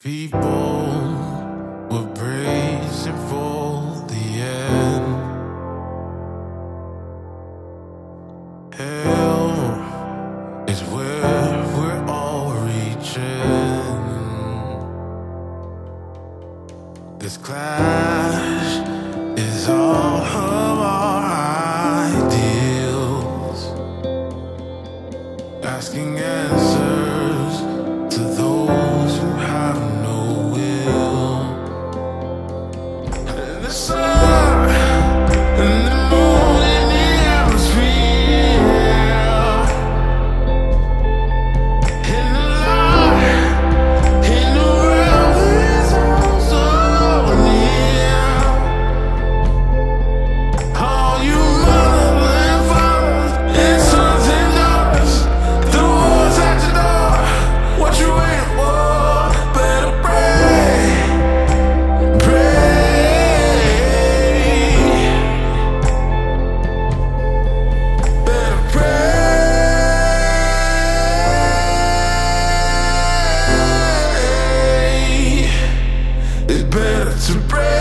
People were bracing for the end. Hell is where we're all reaching. This clash is all of our ideals, asking answers to those who have no will. And the sun and the moon in the atmosphere, and the light in the world is also near. All you mothers and fathers and sons and daughters, the war's at your door. What you waiting for? Better pray, better pray. It's better to pray.